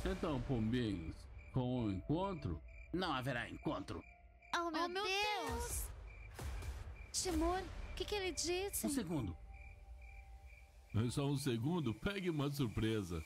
Então, pombinhos, com o encontro, Não haverá encontro. Oh, meu Deus! Timur, o que ele disse? Um segundo. é só um segundo, pegue uma surpresa.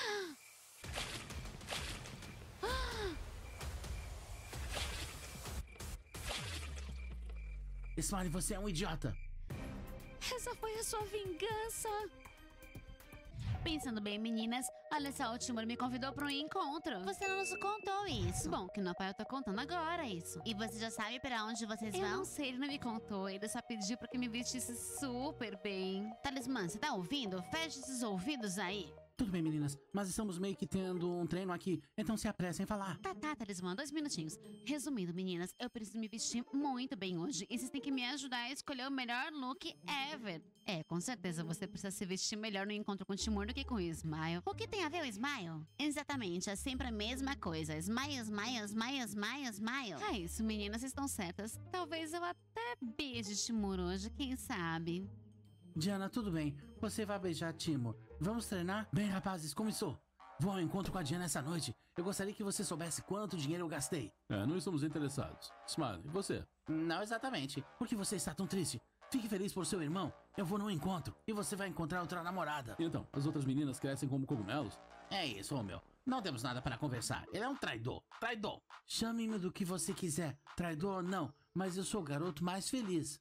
Smiley, você é um idiota. Essa foi a sua vingança. Pensando bem, meninas, olha só, o Timur me convidou para um encontro. Você não nos contou isso. Bom, que no pai eu tô contando agora isso. E você já sabe para onde vocês vão? Eu não sei, ele não me contou. Ele só pediu para que me vestisse super bem. Talismã, você tá ouvindo? Feche esses ouvidos aí. Tudo bem, meninas, mas estamos meio que tendo um treino aqui, então se apressem em falar. Tá, Talismã, 2 minutinhos. Resumindo, meninas, eu preciso me vestir muito bem hoje. E vocês têm que me ajudar a escolher o melhor look ever. É, com certeza você precisa se vestir melhor no encontro com o Timur do que com o Smile. O que tem a ver o Smile? Exatamente, é sempre a mesma coisa. Smile, smile, smile, smile, smile. É isso, meninas, vocês estão certas. Talvez eu até beije Timur hoje, quem sabe? Diana, tudo bem. Você vai beijar Timur. Vamos treinar? Bem, rapazes, começou. Vou ao encontro com a Diana essa noite. Eu gostaria que você soubesse quanto dinheiro eu gastei. Não estamos interessados. Smiley, e você? Não exatamente. Por que você está tão triste? Fique feliz por seu irmão. Eu vou no encontro e você vai encontrar outra namorada. Então, as outras meninas crescem como cogumelos? É isso, Romeu. Não temos nada para conversar. Ele é um traidor. Traidor. Chame-me do que você quiser. Traidor ou não, mas eu sou o garoto mais feliz.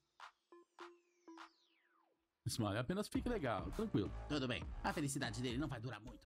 Smiley, apenas fique legal, tranquilo. Tudo bem. A felicidade dele não vai durar muito.